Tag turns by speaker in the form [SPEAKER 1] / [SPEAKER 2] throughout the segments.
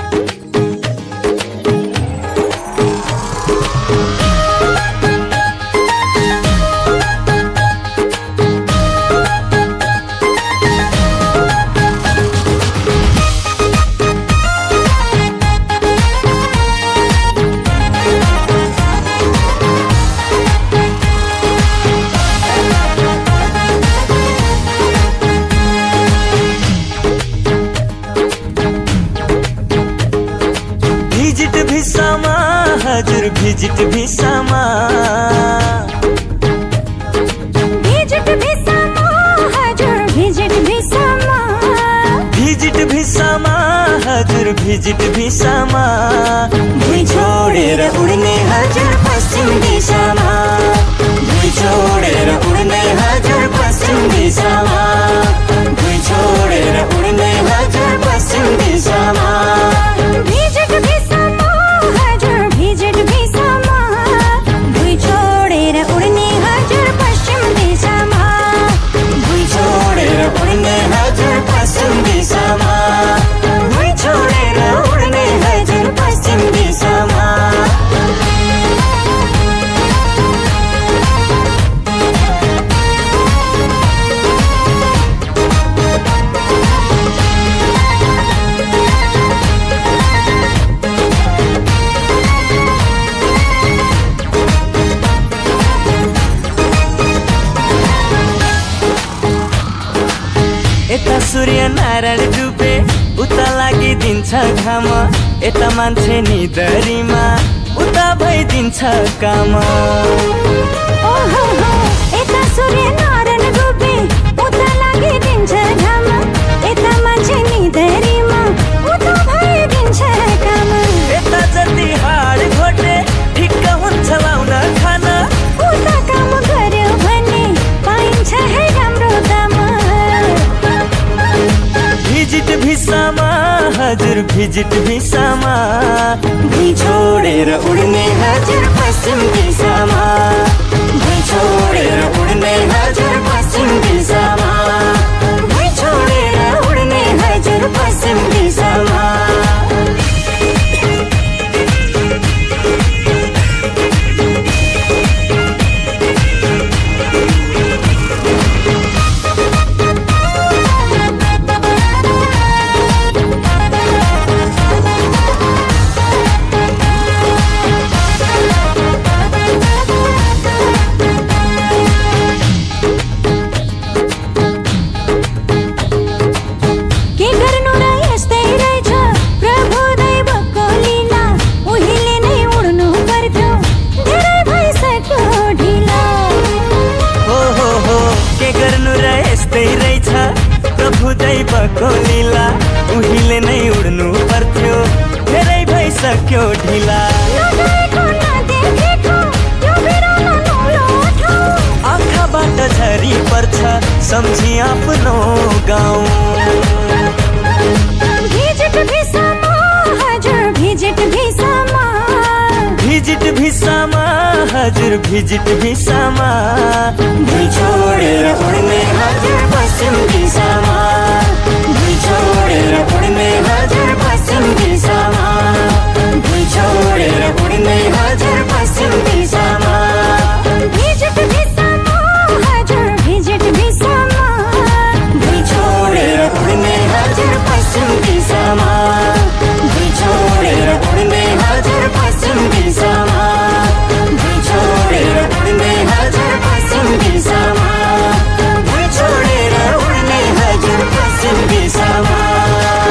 [SPEAKER 1] हजुर visit भिसामा
[SPEAKER 2] visit भिसामा हजुर visit भिसामा
[SPEAKER 1] visit भिसामा हजुर भिजिट भिसामा भुइँ छोडेर उड्ने हजुर पश्चिम दिशामा भुइँ छोडेर उड्ने हजुर पश्चिम दिशामा भुइँ छोडेर उड्ने हजुर पश्चिम दिशामा
[SPEAKER 2] भिजिट भिसामा हजुर भिजिट भिसामा भुइँ छोडेर उड्ने हजुर पश्चिम दिशामा
[SPEAKER 1] भुइँ छोडेर उड्ने हजुर पश्चिम दिशामा भुइँ छोडेर उड्ने हजुर पश्चिम दिशामा यता सूर्य नारायण डुबे उता लागिदिन्छ घाम यता मान्छे निधरीमा उता भइदिन्छ काम
[SPEAKER 2] ओहो यता सूर्य नारायण डुबे उता लागिदिन्छ घाम यता मान्छे निधरीमा उता भइदिन्छ काम
[SPEAKER 1] यता जति हाड घोटे ठिक्क हुन्छ लाउन खान
[SPEAKER 2] उता काम गर्यो भने पाइन्छ है राम्रो दाम
[SPEAKER 1] भिजिट भिसामा हजुर भिजिट भिसामा भुइँ छोडेर उड्ने हजुर पश्चिम दिशामा भुइँ छोडेर उड्ने हजुर पश्चिम दिशामा भुइँ छोडेर उड्ने हजुर पश्चिम दिशामा दैवको लीला उहिले नै उड्नु पर्थ्यो धेरै भइसक्यो ढिला आँखाबाट झरी पर्छ सम्झी आफ्नो गाउँ
[SPEAKER 2] भिजिट भिसामा हजुर भिजिट भिसामा
[SPEAKER 1] भिजिट भिसामा हजुर भिजिट भिसामा भुइँ छोडेर उड्ने हजुर पश्चिम दिशामा भुइँ छोडेर उड्ने हजुर पश्चिम दिशामा भुइँ छोडेर उड्ने हजुर पश्चिम दिशामा
[SPEAKER 2] भिजिट भिसामा हजुर भिजिट भिसामा
[SPEAKER 1] भुइँ छोडेर उड्ने हजुर पश्चिम दिशामा भुइँ छोडेर उड्ने हजुर पश्चिम दिशामा भुइँ छोडेर उड्ने हजुर पश्चिम दिशामा भुइँ छोडेर उड्ने हजुर पश्चिम दिशामा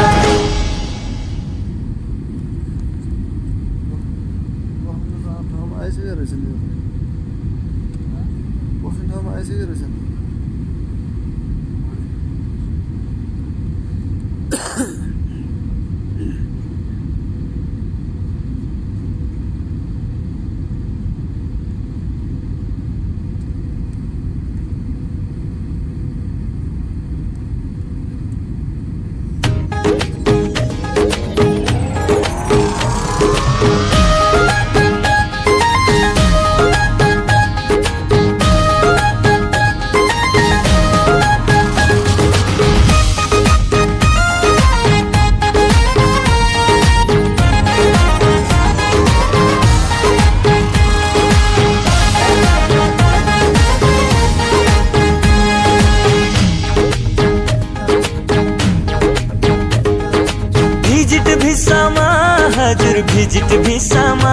[SPEAKER 1] भिसामा हजुर भिजिट भिसामा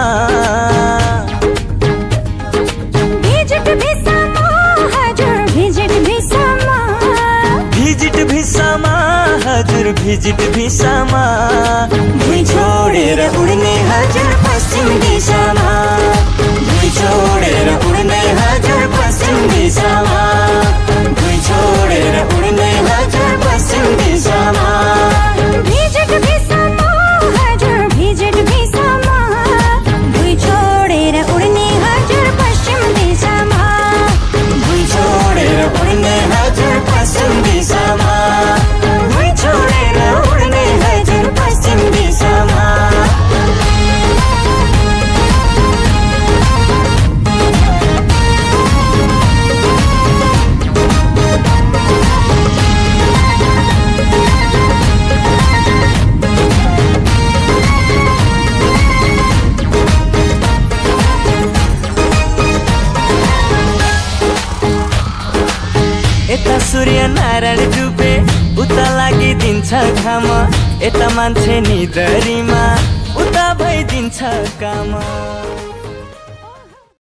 [SPEAKER 2] भिजिट भिसामा हजुर भिजिट भिसामा
[SPEAKER 1] भिजिट भिसामा हजुर भिजिट भिसामा भुइँ छोडेर उड्ने हजुर पश्चिम दिशामा भुइँ छोडेर उड्ने हजुर पश्चिम दिशामा भुइँ छोडेर उड्ने हजुर पश्चिम दिशामा
[SPEAKER 2] भिजिट भिसामा हजुर भिजिट भिसामा भुइँ छोडेर उड्ने हजुर पश्चिम दिशामा
[SPEAKER 1] भुइँ छोडेर उड्ने हजुर पश्चिम दिशामा भुइँ छोडेर उड्ने हजुर पश्चिम दिशामा यता सूर्य नारायण डुबे उता लागिदिन्छ घाम यता मान्छे निदरीमा उता भइदिन्छ काम